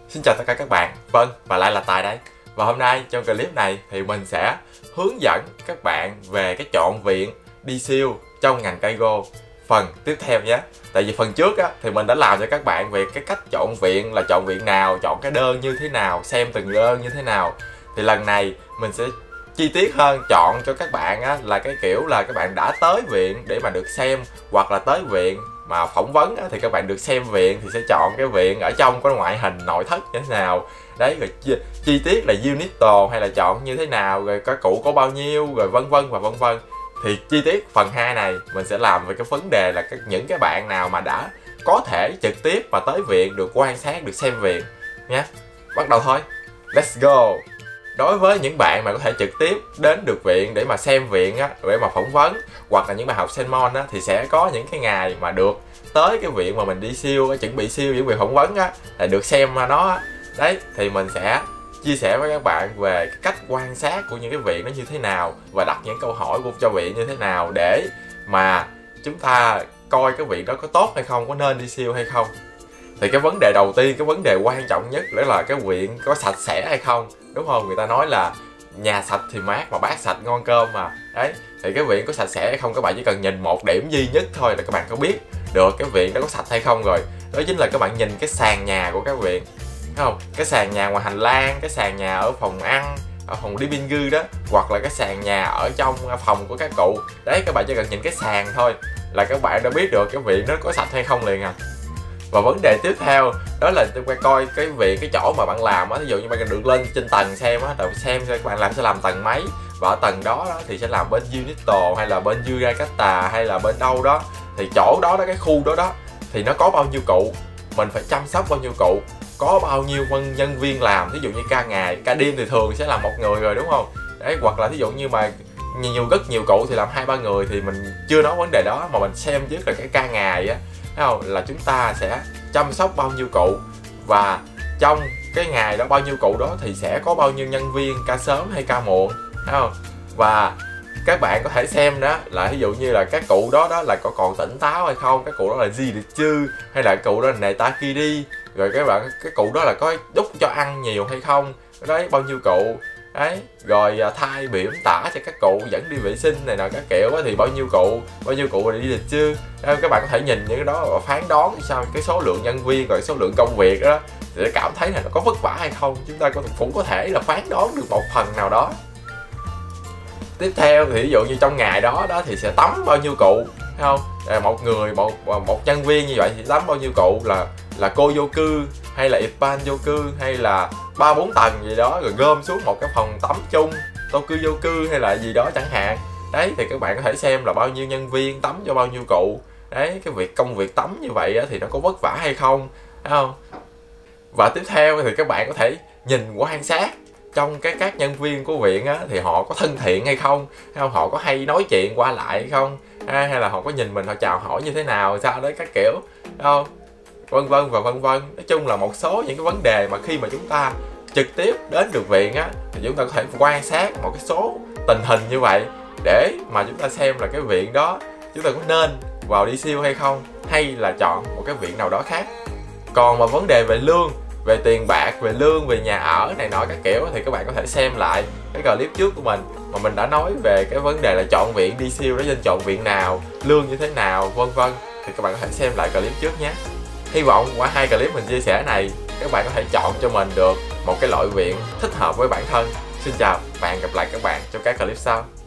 Xin chào tất cả các bạn, Vân và lại là Tài đây. Và hôm nay trong clip này thì mình sẽ hướng dẫn các bạn về cái chọn viện đi siêu trong ngành Kaigo phần tiếp theo nhé. Tại vì phần trước á, thì mình đã làm cho các bạn về cái cách chọn viện là chọn viện nào, chọn cái đơn như thế nào, xem từng đơn như thế nào. Thì lần này mình sẽ chi tiết hơn, chọn cho các bạn á, là cái kiểu là các bạn đã tới viện để mà được xem, hoặc là tới viện mà phỏng vấn á, thì các bạn được xem viện thì sẽ chọn cái viện ở trong có ngoại hình nội thất như thế nào đấy, rồi chi tiết là unito hay là chọn như thế nào, rồi cái cụ có bao nhiêu, rồi vân vân và vân vân. Thì chi tiết phần 2 này mình sẽ làm về cái vấn đề là những cái bạn nào mà đã có thể trực tiếp mà tới viện, được quan sát, được xem viện nhé. Bắt đầu thôi, let's go. Đối với những bạn mà có thể trực tiếp đến được viện để mà xem viện á, để mà phỏng vấn, hoặc là những bạn học Senmon á, thì sẽ có những cái ngày mà được tới cái viện mà mình đi siêu, chuẩn bị siêu, chuẩn bị phỏng vấn á, là được xem nó. Đấy, thì mình sẽ chia sẻ với các bạn về cái cách quan sát của những cái viện nó như thế nào, và đặt những câu hỏi của cho viện như thế nào để mà chúng ta coi cái viện đó có tốt hay không, có nên đi siêu hay không. Thì cái vấn đề đầu tiên, cái vấn đề quan trọng nhất đó là cái viện có sạch sẽ hay không, đúng không? Người ta nói là nhà sạch thì mát, mà bát sạch ngon cơm mà. Đấy, thì cái viện có sạch sẽ hay không, các bạn chỉ cần nhìn một điểm duy nhất thôi là các bạn có biết được cái viện đó có sạch hay không rồi. Đó chính là các bạn nhìn cái sàn nhà của các viện, thấy không? Cái sàn nhà ngoài hành lang, cái sàn nhà ở phòng ăn, ở phòng living room đó, hoặc là cái sàn nhà ở trong phòng của các cụ. Đấy, các bạn chỉ cần nhìn cái sàn thôi là các bạn đã biết được cái viện đó có sạch hay không liền à. Và vấn đề tiếp theo đó là chúng ta coi cái viện, cái chỗ mà bạn làm á, ví dụ như bạn được lên trên tầng xem á, rồi xem các bạn làm sẽ làm tầng mấy, và ở tầng đó thì sẽ làm bên Unito hay là bên Yuragata hay là bên đâu đó, thì chỗ đó, cái khu đó thì nó có bao nhiêu cụ, mình phải chăm sóc bao nhiêu cụ, có bao nhiêu nhân viên làm, ví dụ như ca ngày, ca đêm thì thường sẽ là một người rồi, đúng không? Đấy, hoặc là ví dụ như mà rất nhiều cụ thì làm 2-3 người thì mình chưa nói vấn đề đó, mà mình xem trước là cái ca ngày á, thấy không, là chúng ta sẽ chăm sóc bao nhiêu cụ, và trong cái ngày đó bao nhiêu cụ đó thì sẽ có bao nhiêu nhân viên ca sớm hay ca muộn, thấy không? Và các bạn có thể xem đó là ví dụ như là các cụ đó là có còn tỉnh táo hay không, cái cụ đó là gì được chứ, hay là cụ đó là Netakiri, rồi cái cụ đó là có đút cho ăn nhiều hay không, đấy, bao nhiêu cụ. Đấy, rồi thay bỉm tả cho các cụ, dẫn đi vệ sinh này nọ các kiểu thì bao nhiêu cụ là đi lịch chưa. Các bạn có thể nhìn những cái đó và phán đoán sao cái số lượng nhân viên rồi số lượng công việc đó để cảm thấy là nó có vất vả hay không, chúng ta cũng có thể là phán đoán được một phần nào đó. Tiếp theo thì ví dụ như trong ngày đó thì sẽ tắm bao nhiêu cụ, thấy không? Một nhân viên như vậy thì tắm bao nhiêu cụ, là cô vô cư hay là Ippan vô cư hay là 3-4 tầng gì đó, rồi gom xuống một cái phòng tắm chung, Toku vô cư hay là gì đó chẳng hạn. Đấy, thì các bạn có thể xem là bao nhiêu nhân viên tắm cho bao nhiêu cụ. Đấy, cái công việc tắm như vậy thì nó có vất vả hay không, thấy không? Và tiếp theo thì các bạn có thể nhìn quan sát trong các nhân viên của viện á, thì họ có thân thiện hay không, họ có hay nói chuyện qua lại hay không, hay là họ có nhìn mình, họ chào hỏi như thế nào, sao đấy các kiểu, không? Vân vân và vân vân. Nói chung là một số những cái vấn đề mà khi mà chúng ta trực tiếp đến được viện á, thì chúng ta có thể quan sát một cái số tình hình như vậy để mà chúng ta xem là cái viện đó chúng ta có nên vào đi siêu hay không, hay là chọn một cái viện nào đó khác. Còn mà vấn đề về lương, về tiền bạc, về lương, về nhà ở này nọ các kiểu thì các bạn có thể xem lại cái clip trước của mình mà mình đã nói về cái vấn đề là chọn viện đi siêu đó, nên chọn viện nào, lương như thế nào, vân vân, thì các bạn có thể xem lại clip trước nhé. Hy vọng qua 2 clip mình chia sẻ này các bạn có thể chọn cho mình được một cái loại viện thích hợp với bản thân. Xin chào và hẹn gặp lại các bạn trong các clip sau.